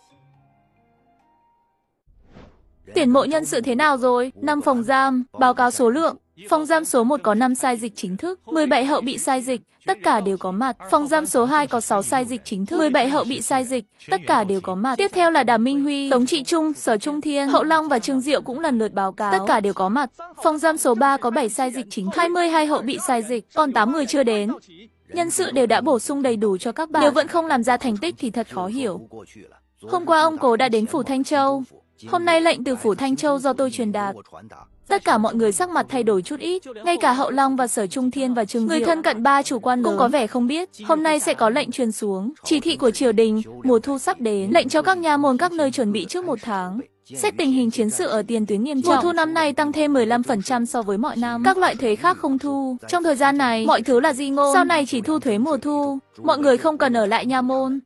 Tuyển mộ nhân sự thế nào rồi? 5 phòng giam, báo cáo số lượng. Phòng giam số 1 có 5 sai dịch chính thức, 17 hậu bị sai dịch, tất cả đều có mặt. Phòng giam số 2 có 6 sai dịch chính thức, 17 hậu bị sai dịch, tất cả đều có mặt. Tiếp theo là Đàm Minh Huy, Tống Trị Trung, Sở Trung Thiên, Hậu Long và Trương Diệu cũng lần lượt báo cáo, tất cả đều có mặt. Phòng giam số 3 có 7 sai dịch chính thức, 22 hậu bị sai dịch, còn 8 người chưa đến. Nhân sự đều đã bổ sung đầy đủ cho các bạn. Nếu vẫn không làm ra thành tích thì thật khó hiểu. Hôm qua ông Cố đã đến phủ Thanh Châu. Hôm nay lệnh từ phủ Thanh Châu do tôi truyền đạt. Tất cả mọi người sắc mặt thay đổi chút ít, ngay cả Hậu Long và Sở Trung Thiên và Trương Diệu, người thân cận 3 chủ quan cũng có vẻ không biết. Hôm nay sẽ có lệnh truyền xuống, chỉ thị của triều đình, mùa thu sắp đến, lệnh cho các nha môn các nơi chuẩn bị trước 1 tháng. Xét tình hình chiến sự ở tiền tuyến nghiêm trọng, mùa thu năm nay tăng thêm 15% so với mọi năm. Các loại thuế khác không thu. Trong thời gian này, mọi thứ là di ngôn, sau này chỉ thu thuế mùa thu. Mọi người không cần ở lại nha môn.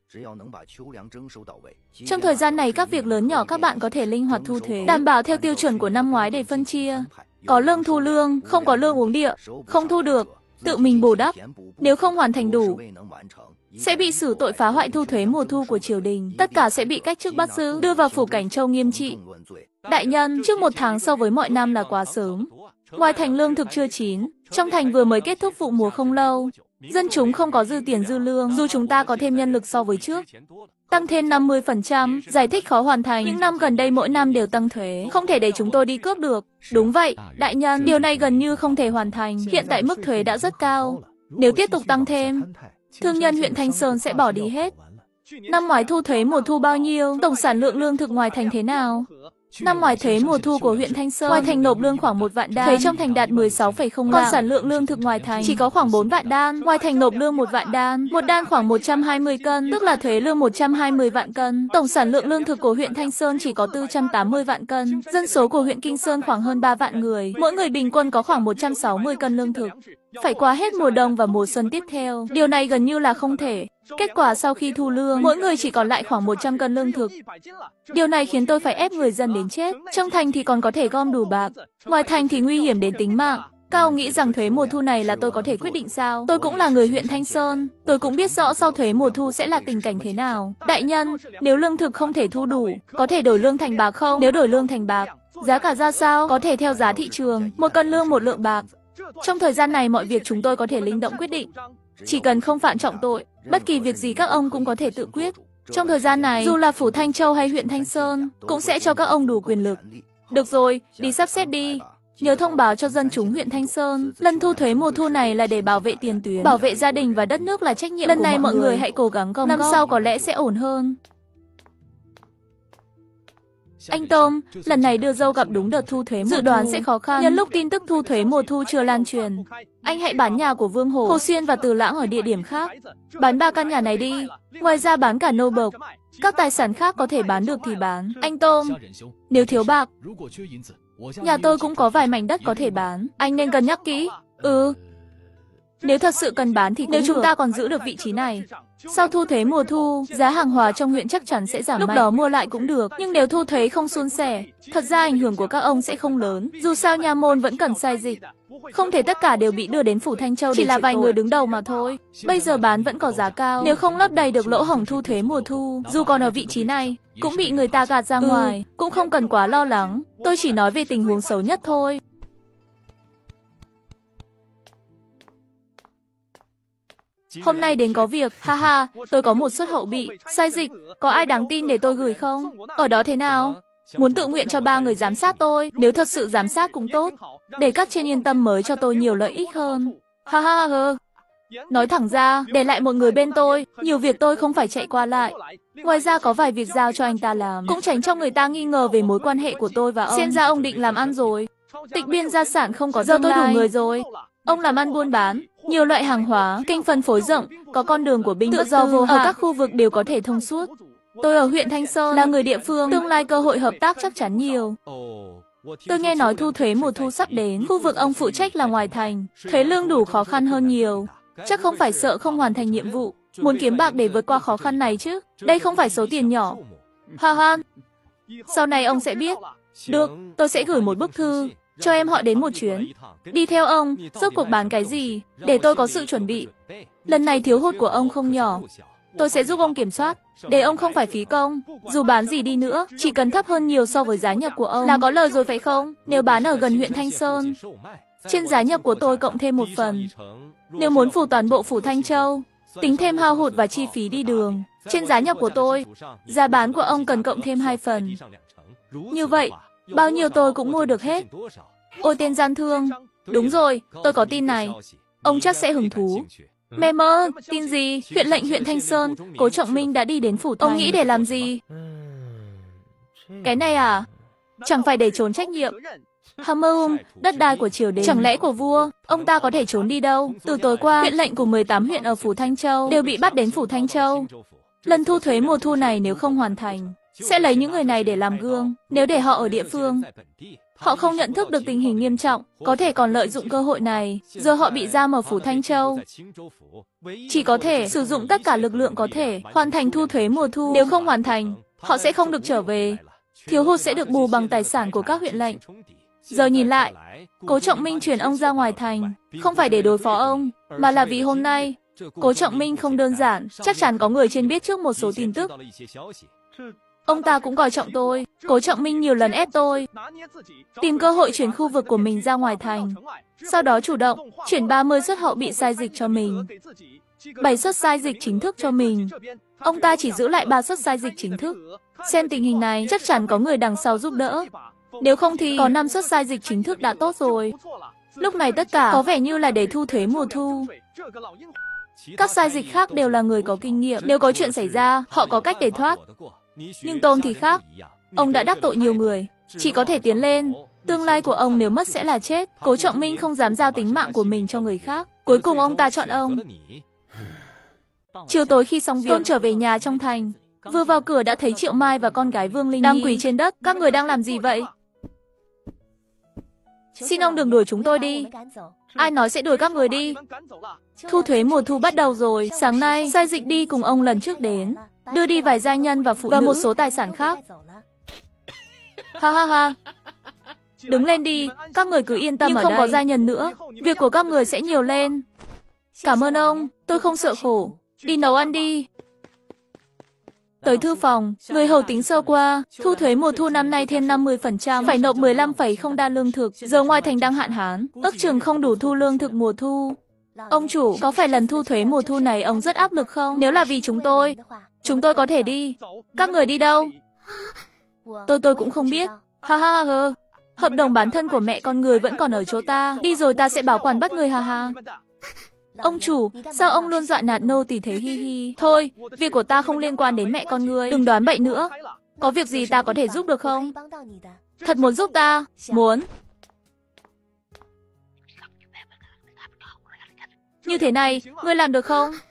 Trong thời gian này, các việc lớn nhỏ các bạn có thể linh hoạt thu thuế, đảm bảo theo tiêu chuẩn của năm ngoái để phân chia. Có lương thu lương, không có lương uống địa, không thu được, tự mình bù đắp. Nếu không hoàn thành đủ, sẽ bị xử tội phá hoại thu thuế mùa thu của triều đình. Tất cả sẽ bị cách chức bắt giữ, đưa vào phủ Cảnh Châu nghiêm trị. Đại nhân, trước 1 tháng so với mọi năm là quá sớm. Ngoài thành lương thực chưa chín, trong thành vừa mới kết thúc vụ mùa không lâu. Dân chúng không có dư tiền dư lương, dù chúng ta có thêm nhân lực so với trước. Tăng thêm 50%, giải thích khó hoàn thành. Những năm gần đây mỗi năm đều tăng thuế, không thể để chúng tôi đi cướp được. Đúng vậy, đại nhân, điều này gần như không thể hoàn thành. Hiện tại mức thuế đã rất cao. Nếu tiếp tục tăng thêm, thương nhân huyện Thanh Sơn sẽ bỏ đi hết. Năm ngoái thu thuế mùa thu bao nhiêu? Tổng sản lượng lương thực ngoài thành thế nào? Năm ngoái thuế mùa thu của huyện Thanh Sơn, ngoài thành nộp lương khoảng 1 vạn đan, thuế trong thành đạt 16,0 còn sản lượng lương thực ngoài thành chỉ có khoảng 4 vạn đan, ngoài thành nộp lương 1 vạn đan, một đan khoảng 120 cân, tức là thuế lương 120 vạn cân. Tổng sản lượng lương thực của huyện Thanh Sơn chỉ có 480 vạn cân, dân số của huyện Kinh Sơn khoảng hơn 3 vạn người, mỗi người bình quân có khoảng 160 cân lương thực. Phải qua hết mùa đông và mùa xuân tiếp theo, điều này gần như là không thể. Kết quả sau khi thu lương, mỗi người chỉ còn lại khoảng 100 cân lương thực. Điều này khiến tôi phải ép người dân đến chết. Trong thành thì còn có thể gom đủ bạc, ngoài thành thì nguy hiểm đến tính mạng. Các ông nghĩ rằng thuế mùa thu này là tôi có thể quyết định sao? Tôi cũng là người huyện Thanh Sơn, tôi cũng biết rõ sau thuế mùa thu sẽ là tình cảnh thế nào. Đại nhân, nếu lương thực không thể thu đủ, có thể đổi lương thành bạc không? Nếu đổi lương thành bạc, giá cả ra sao? Có thể theo giá thị trường, 1 cân lương 1 lượng bạc. Trong thời gian này mọi việc chúng tôi có thể linh động quyết định. Chỉ cần không phạm trọng tội, bất kỳ việc gì các ông cũng có thể tự quyết. Trong thời gian này, dù là phủ Thanh Châu hay huyện Thanh Sơn, cũng sẽ cho các ông đủ quyền lực. Được rồi, đi sắp xếp đi. Nhớ thông báo cho dân chúng huyện Thanh Sơn, lần thu thuế mùa thu này là để bảo vệ tiền tuyến, bảo vệ gia đình và đất nước là trách nhiệm của mọi người. Lần này mọi người hãy cố gắng gom góp, năm sau có lẽ sẽ ổn hơn. Anh Tôm, lần này đưa dâu gặp đúng đợt thu thuế mùa dự đoán sẽ khó khăn. Nhân lúc tin tức thu thuế mùa thu chưa lan truyền, anh hãy bán nhà của Vương Hồ, Hồ Xuyên và Từ Lãng ở địa điểm khác. Bán 3 căn nhà này đi. Ngoài ra bán cả nô bộc. Các tài sản khác có thể bán được thì bán. Anh Tôm, nếu thiếu bạc, nhà tôi cũng có vài mảnh đất có thể bán. Anh nên cân nhắc kỹ. Nếu thật sự cần bán thì nếu chúng ta còn giữ được vị trí này, sau thu thuế mùa thu, giá hàng hóa trong huyện chắc chắn sẽ giảm mạnh. Lúc đó mua lại cũng được. Nhưng nếu thu thuế không suôn sẻ, thật ra ảnh hưởng của các ông sẽ không lớn. Dù sao nha môn vẫn cần sai dịch. Không thể tất cả đều bị đưa đến phủ Thanh Châu, chỉ là vài người đứng đầu mà thôi. Bây giờ bán vẫn có giá cao. Nếu không lấp đầy được lỗ hổng thu thuế mùa thu, dù còn ở vị trí này, cũng bị người ta gạt ra ngoài. Cũng không cần quá lo lắng. Tôi chỉ nói về tình huống xấu nhất thôi. Hôm nay đến có việc, haha, tôi có một suất hậu bị, sai dịch, có ai đáng tin để tôi gửi không? Ở đó thế nào? Muốn tự nguyện cho 3 người giám sát tôi, nếu thật sự giám sát cũng tốt, để các trên yên tâm mới cho tôi nhiều lợi ích hơn. Haha. Nói thẳng ra, để lại một người bên tôi, nhiều việc tôi không phải chạy qua lại. Ngoài ra có vài việc giao cho anh ta làm, cũng tránh cho người ta nghi ngờ về mối quan hệ của tôi và ông. Xem ra ông định làm ăn rồi. Tịch biên gia sản không có giờ tôi đủ người rồi. Ông làm ăn buôn bán, nhiều loại hàng hóa, kênh phân phối rộng, có con đường của binh tự do vô hạn, ở các khu vực đều có thể thông suốt. Tôi ở huyện Thanh Sơn, là người địa phương, tương lai cơ hội hợp tác chắc chắn nhiều. Tôi nghe nói thu thuế mùa thu sắp đến, khu vực ông phụ trách là ngoài thành, thuế lương đủ khó khăn hơn nhiều. Chắc không phải sợ không hoàn thành nhiệm vụ, muốn kiếm bạc để vượt qua khó khăn này chứ. Đây không phải số tiền nhỏ. Ha ha, sau này ông sẽ biết. Được, tôi sẽ gửi một bức thư, cho em họ đến một chuyến. Đi theo ông, rốt cuộc bán cái gì, để tôi có sự chuẩn bị. Lần này thiếu hụt của ông không nhỏ. Tôi sẽ giúp ông kiểm soát, để ông không phải phí công. Dù bán gì đi nữa, chỉ cần thấp hơn nhiều so với giá nhập của ông là có lời rồi phải không? Nếu bán ở gần huyện Thanh Sơn, trên giá nhập của tôi cộng thêm một phần. Nếu muốn phủ toàn bộ phủ Thanh Châu, tính thêm hao hụt và chi phí đi đường, trên giá nhập của tôi, giá bán của ông cần cộng thêm 2 phần. Như vậy, bao nhiêu tôi cũng mua được hết. Ôi tên gian thương, đúng rồi, tôi có tin này. Ông chắc sẽ hứng thú. Mẹ mơ, tin gì? Huyện lệnh huyện Thanh Sơn, Cố Trọng Minh đã đi đến phủ thành. Ông nghĩ để làm gì? Cái này à? Chẳng phải để trốn trách nhiệm. Đất đai của triều đình, chẳng lẽ của vua, ông ta có thể trốn đi đâu? Từ tối qua, huyện lệnh của 18 huyện ở phủ Thanh Châu đều bị bắt đến phủ Thanh Châu. Lần thu thuế mùa thu này nếu không hoàn thành, sẽ lấy những người này để làm gương. Nếu để họ ở địa phương, họ không nhận thức được tình hình nghiêm trọng, có thể còn lợi dụng cơ hội này. Giờ họ bị giam ở phủ Thanh Châu, chỉ có thể sử dụng tất cả lực lượng có thể hoàn thành thu thuế mùa thu. Nếu không hoàn thành, họ sẽ không được trở về. Thiếu hụt sẽ được bù bằng tài sản của các huyện lệnh. Giờ nhìn lại, Cố Trọng Minh chuyển ông ra ngoài thành, không phải để đối phó ông, mà là vì hôm nay, Cố Trọng Minh không đơn giản, chắc chắn có người trên biết trước một số tin tức. Ông ta cũng coi trọng tôi, Cố Trọng Minh nhiều lần ép tôi, tìm cơ hội chuyển khu vực của mình ra ngoài thành. Sau đó chủ động, chuyển 30 suất hậu bị sai dịch cho mình, 7 suất sai dịch chính thức cho mình. Ông ta chỉ giữ lại 3 suất sai dịch chính thức. Xem tình hình này, chắc chắn có người đằng sau giúp đỡ. Nếu không thì có 5 suất sai dịch chính thức đã tốt rồi. Lúc này tất cả có vẻ như là để thu thuế mùa thu. Các sai dịch khác đều là người có kinh nghiệm. Nếu có chuyện xảy ra, họ có cách để thoát. Nhưng Tôn thì khác. Ông đã đắc tội nhiều người, chỉ có thể tiến lên. Tương lai của ông nếu mất sẽ là chết. Cố Trọng Minh không dám giao tính mạng của mình cho người khác. Cuối cùng ông ta chọn ông. Chiều tối khi xong việc, Tôn trở về nhà trong thành. Vừa vào cửa đã thấy Triệu Mai và con gái Vương Linh đang quỳ trên đất. Các người đang làm gì vậy? Xin ông đừng đuổi chúng tôi đi. Ai nói sẽ đuổi các người đi? Thu thuế mùa thu bắt đầu rồi. Sáng nay, sai dịch đi cùng ông lần trước đến, đưa đi vài gia nhân và phụ nữ và một số tài sản khác. Ha ha ha. Đứng lên đi, các người cứ yên tâm ở đây. Nhưng không có gia nhân nữa, việc của các người sẽ nhiều lên. Cảm ơn ông, tôi không sợ khổ. Đi nấu ăn đi. Tới thư phòng, người hầu tính sơ qua, thu thuế mùa thu năm nay thêm 50%, phải nộp 15,0 đa lương thực. Giờ ngoài thành đang hạn hán, ước chừng không đủ thu lương thực mùa thu. Ông chủ, có phải lần thu thuế mùa thu này ông rất áp lực không? Nếu là vì chúng tôi có thể đi. Các người đi đâu? Tôi cũng không biết. Ha ha ha. Hợp đồng bán thân của mẹ con người vẫn còn ở chỗ ta. Đi rồi ta sẽ bảo quản bắt người ha ha. Ông chủ, sao ông luôn dọa nạt nô tỳ thế hi hi? Thôi, việc của ta không liên quan đến mẹ con ngươi, đừng đoán bậy nữa. Có việc gì ta có thể giúp được không? Thật muốn giúp ta? Muốn. Như thế này, ngươi làm được không?